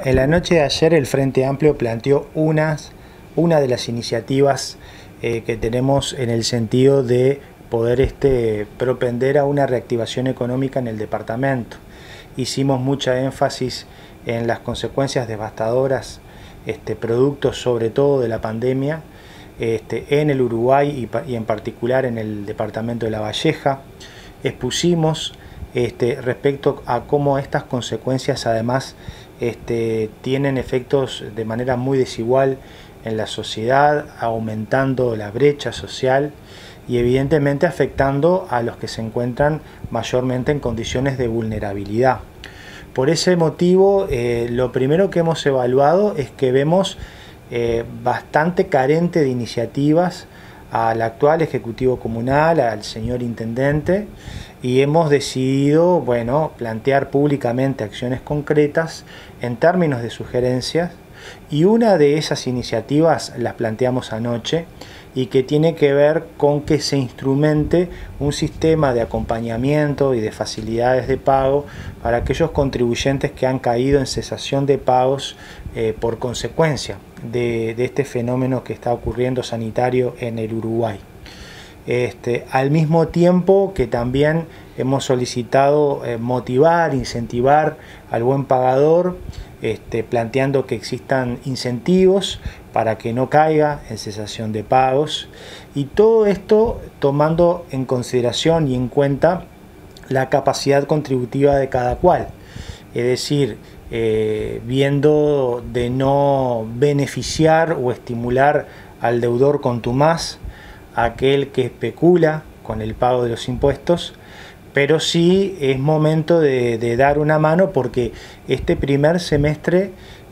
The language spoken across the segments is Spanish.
En la noche de ayer el Frente Amplio planteó una de las iniciativas que tenemos en el sentido de poder propender a una reactivación económica en el departamento. Hicimos mucha énfasis en las consecuencias devastadoras, producto sobre todo de la pandemia, en el Uruguay y en particular en el departamento de La Valleja. Expusimos respecto a cómo estas consecuencias además tienen efectos de manera muy desigual en la sociedad, aumentando la brecha social y evidentemente afectando a los que se encuentran mayormente en condiciones de vulnerabilidad. Por ese motivo, lo primero que hemos evaluado es que vemos bastante carente de iniciativas al actual Ejecutivo Comunal, al señor Intendente, y hemos decidido, plantear públicamente acciones concretas en términos de sugerencias, y una de esas iniciativas las planteamos anoche y que tiene que ver con que se instrumente un sistema de acompañamiento y de facilidades de pago para aquellos contribuyentes que han caído en cesación de pagos por consecuencia de este fenómeno que está ocurriendo sanitario en el Uruguay. Al mismo tiempo que también hemos solicitado motivar, incentivar al buen pagador, planteando que existan incentivos para que no caiga en cesación de pagos, y todo esto tomando en consideración y en cuenta la capacidad contributiva de cada cual, es decir, viendo de no beneficiar o estimular al deudor contumaz, aquel que especula con el pago de los impuestos, pero sí es momento de dar una mano, porque este primer semestre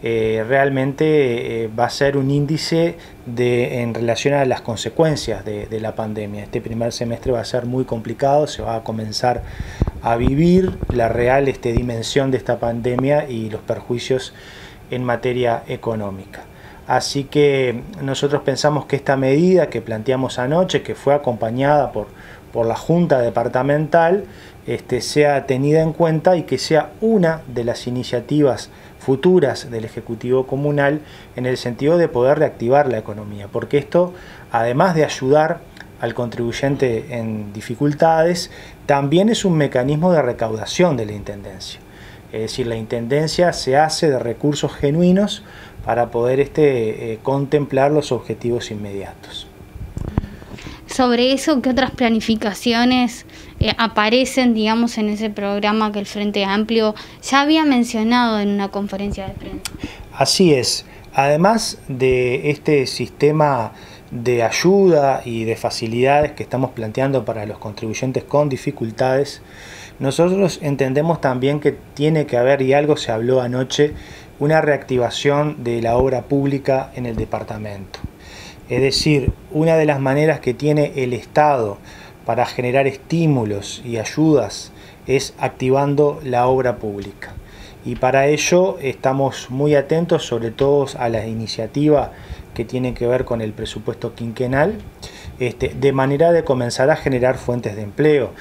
realmente va a ser un índice en relación a las consecuencias de la pandemia. Este primer semestre va a ser muy complicado, se va a comenzar a vivir la real dimensión de esta pandemia y los perjuicios en materia económica. Así que nosotros pensamos que esta medida que planteamos anoche, que fue acompañada por la Junta Departamental, sea tenida en cuenta y que sea una de las iniciativas futuras del Ejecutivo Comunal en el sentido de poder reactivar la economía, porque esto, además de ayudar al contribuyente en dificultades, también es un mecanismo de recaudación de la Intendencia. Es decir, la Intendencia se hace de recursos genuinos para poder contemplar los objetivos inmediatos. Sobre eso, ¿qué otras planificaciones aparecen, digamos, en ese programa que el Frente Amplio ya había mencionado en una conferencia de prensa? Así es. Además de este sistema de ayuda y de facilidades que estamos planteando para los contribuyentes con dificultades, nosotros entendemos también que tiene que haber, y algo se habló anoche, una reactivación de la obra pública en el departamento. Es decir, una de las maneras que tiene el Estado para generar estímulos y ayudas es activando la obra pública. Y para ello estamos muy atentos, sobre todo a la iniciativa que tiene que ver con el presupuesto quinquenal, de manera de comenzar a generar fuentes de empleo.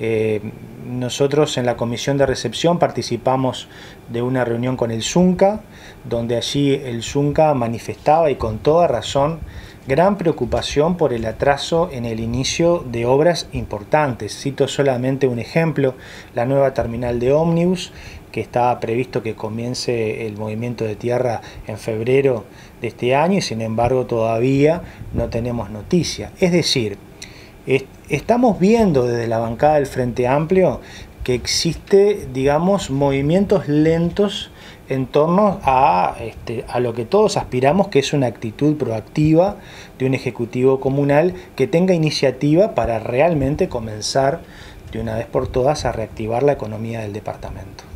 Nosotros en la comisión de recepción participamos de una reunión con el Zunca, donde allí el Zunca manifestaba, y con toda razón, gran preocupación por el atraso en el inicio de obras importantes. Cito solamente un ejemplo: la nueva terminal de ómnibus, que estaba previsto que comience el movimiento de tierra en febrero de este año, y sin embargo todavía no tenemos noticia. Es decir, estamos viendo desde la bancada del Frente Amplio que existe, digamos, movimientos lentos en torno a lo que todos aspiramos, que es una actitud proactiva de un Ejecutivo Comunal que tenga iniciativa para realmente comenzar de una vez por todas a reactivar la economía del departamento.